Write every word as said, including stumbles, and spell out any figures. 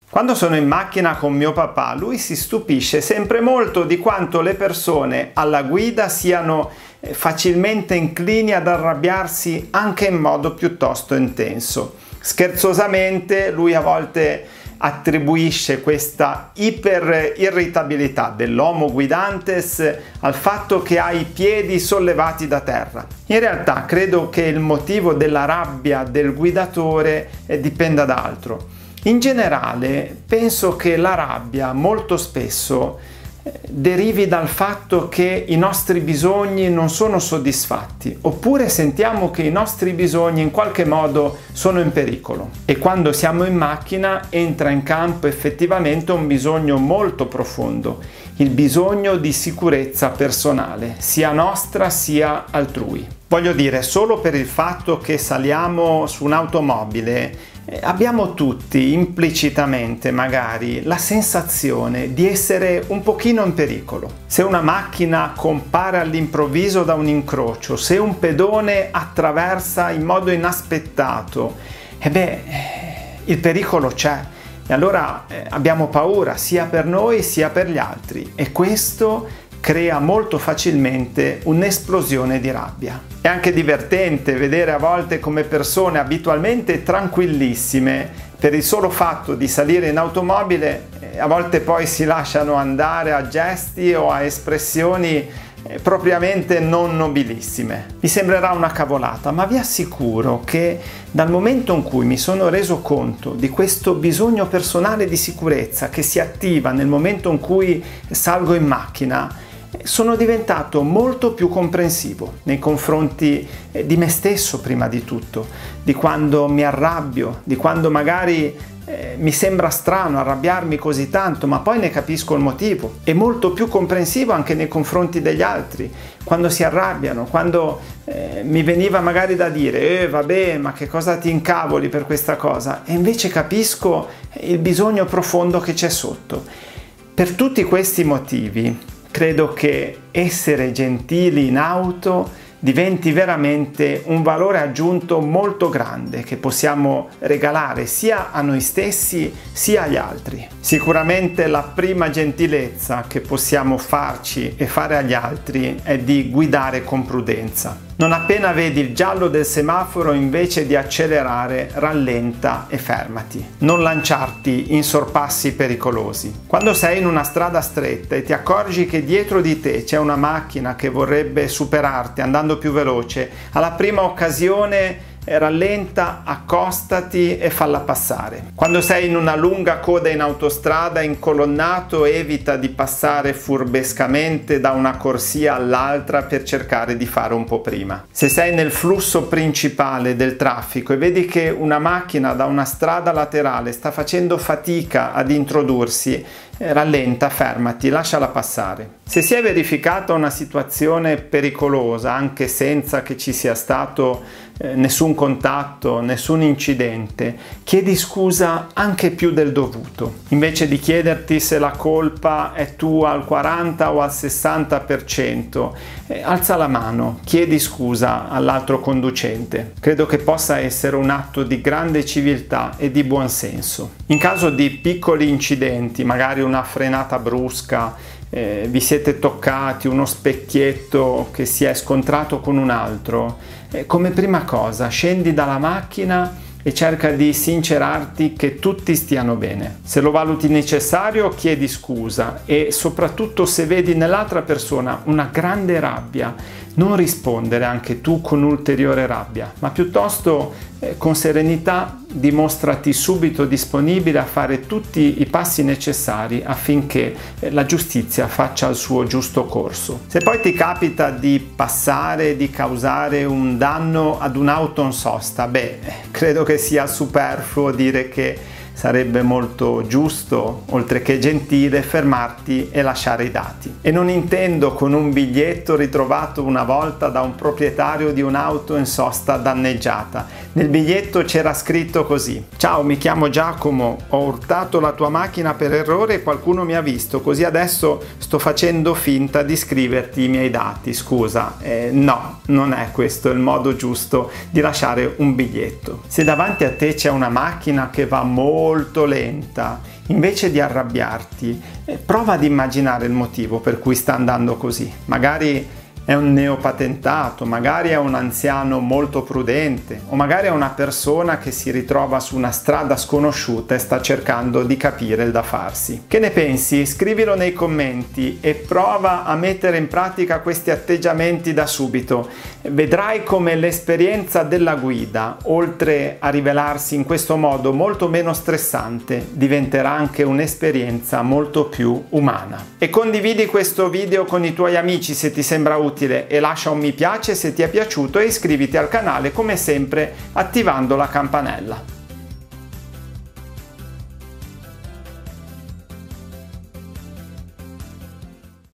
Quando sono in macchina con mio papà, lui si stupisce sempre molto di quanto le persone alla guida siano facilmente inclini ad arrabbiarsi anche in modo piuttosto intenso. Scherzosamente, lui a volte attribuisce questa iperirritabilità dell'homo guidantes al fatto che ha i piedi sollevati da terra. In realtà credo che il motivo della rabbia del guidatore dipenda da altro. In generale penso che la rabbia molto spesso derivi dal fatto che i nostri bisogni non sono soddisfatti, oppure sentiamo che i nostri bisogni in qualche modo sono in pericolo. E quando siamo in macchina entra in campo effettivamente un bisogno molto profondo, il bisogno di sicurezza personale, sia nostra sia altrui. Voglio dire, solo per il fatto che saliamo su un'automobile abbiamo tutti implicitamente magari la sensazione di essere un pochino in pericolo. Se una macchina compare all'improvviso da un incrocio, se un pedone attraversa in modo inaspettato, e beh, il pericolo c'è. E allora eh, abbiamo paura sia per noi sia per gli altri, e questo crea molto facilmente un'esplosione di rabbia. È anche divertente vedere a volte come persone abitualmente tranquillissime, per il solo fatto di salire in automobile, a volte poi si lasciano andare a gesti o a espressioni propriamente non nobilissime. Vi sembrerà una cavolata, ma vi assicuro che dal momento in cui mi sono reso conto di questo bisogno personale di sicurezza che si attiva nel momento in cui salgo in macchina, sono diventato molto più comprensivo nei confronti di me stesso prima di tutto, di quando mi arrabbio, di quando magari eh, mi sembra strano arrabbiarmi così tanto, ma poi ne capisco il motivo, e molto più comprensivo anche nei confronti degli altri, quando si arrabbiano, quando eh, mi veniva magari da dire eh vabbè, ma che cosa ti incavoli per questa cosa, e invece capisco il bisogno profondo che c'è sotto. Per tutti questi motivi credo che essere gentili in auto diventi veramente un valore aggiunto molto grande che possiamo regalare sia a noi stessi sia agli altri. Sicuramente la prima gentilezza che possiamo farci e fare agli altri è di guidare con prudenza. Non appena vedi il giallo del semaforo, invece di accelerare, rallenta e fermati. Non lanciarti in sorpassi pericolosi. Quando sei in una strada stretta e ti accorgi che dietro di te c'è una macchina che vorrebbe superarti andando più veloce, alla prima occasione rallenta, accostati e falla passare. Quando sei in una lunga coda in autostrada incolonnato, evita di passare furbescamente da una corsia all'altra per cercare di fare un po' prima. Se sei nel flusso principale del traffico e vedi che una macchina da una strada laterale sta facendo fatica ad introdursi, rallenta, fermati, lasciala passare. Se si è verificata una situazione pericolosa, anche senza che ci sia stato eh, nessun contatto, nessun incidente, chiedi scusa anche più del dovuto. Invece di chiederti se la colpa è tua al quaranta o al sessanta per cento, eh, alza la mano, chiedi scusa all'altro conducente. Credo che possa essere un atto di grande civiltà e di buonsenso. In caso di piccoli incidenti, magari una frenata brusca, eh, vi siete toccati, uno specchietto che si è scontrato con un altro, eh, come prima cosa scendi dalla macchina e cerca di sincerarti che tutti stiano bene. Se lo valuti necessario, chiedi scusa, e soprattutto se vedi nell'altra persona una grande rabbia, non rispondere anche tu con ulteriore rabbia, ma piuttosto eh, con serenità dimostrati subito disponibile a fare tutti i passi necessari affinché eh, la giustizia faccia il suo giusto corso. Se poi ti capita di passare, di causare un danno ad un'auto in sosta, beh, credo che sia superfluo dire che sarebbe molto giusto, oltre che gentile, fermarti e lasciare i dati. E non intendo con un biglietto ritrovato una volta da un proprietario di un'auto in sosta danneggiata. Nel biglietto c'era scritto così: ciao, mi chiamo Giacomo, ho urtato la tua macchina per errore e qualcuno mi ha visto, così adesso sto facendo finta di scriverti i miei dati, scusa. Eh, no, non è questo il modo giusto di lasciare un biglietto. Se davanti a te c'è una macchina che va molto molto lenta, invece di arrabbiarti, prova ad immaginare il motivo per cui sta andando così. Magari è un neopatentato, magari è un anziano molto prudente, o magari è una persona che si ritrova su una strada sconosciuta e sta cercando di capire il da farsi. Che ne pensi? Scrivilo nei commenti e prova a mettere in pratica questi atteggiamenti da subito. Vedrai come l'esperienza della guida, oltre a rivelarsi in questo modo molto meno stressante, diventerà anche un'esperienza molto più umana. E condividi questo video con i tuoi amici se ti sembra utile, e lascia un mi piace se ti è piaciuto e iscriviti al canale come sempre attivando la campanella.